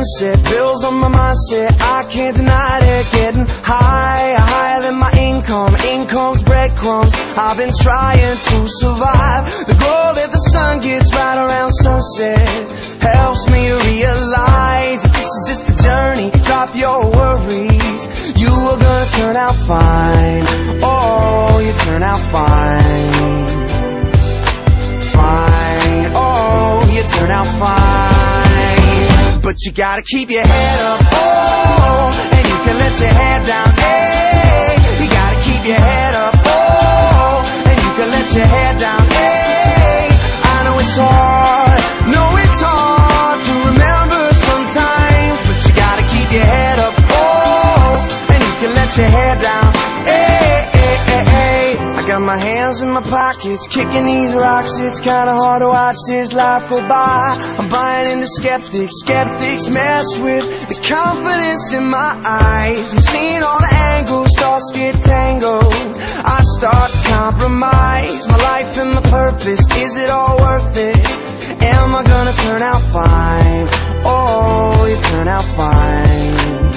sunset, bills on my mindset, I can't deny it. Getting higher, higher than my income, income's breadcrumbs. I've been trying to survive. The glow that the sun gets right around sunset helps me realize that this is just a journey. Drop your worries, you are gonna turn out fine. Oh, you turn out fine. Fine, oh, you turn out fine. But you gotta keep your head up, oh, and you can let your head down, hey. You gotta keep your head up, oh, and you can let your head down, hey. I know it's hard, to remember sometimes, but you gotta keep your head up, oh, and you can let your head down, hey, hey, hey, hey. I got my hands in my pockets, kicking these rocks. It's kinda hard to watch this life go by. I'm buying into skeptics, skeptics mess with the confidence in my eyes. I'm seeing all the angles, thoughts get tangled. I start to compromise my life and my purpose. Is it all worth it? Am I gonna turn out fine? Oh, you turn out fine.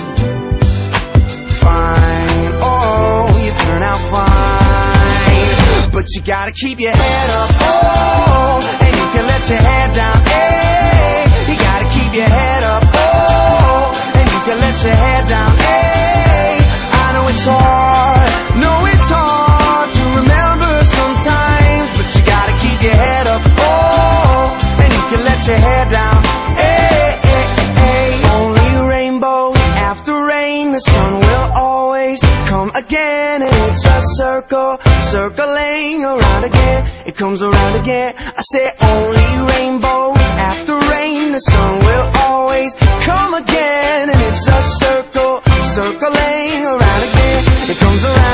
Fine, oh, you turn out fine. But you gotta keep your head up, oh, and you can let your head down, hey. You gotta keep your head up, oh, and you can let your head down, hey. I know it's hard, to remember sometimes, but you gotta keep your head up, oh, and you can let your head down, hey, hey, hey. Only rainbows after rain, the sun will always come again, and it's a circle, circling around again. It comes around again. I say only rainbows after rain, the sun will always come again, and it's a circle, circling around again. It comes around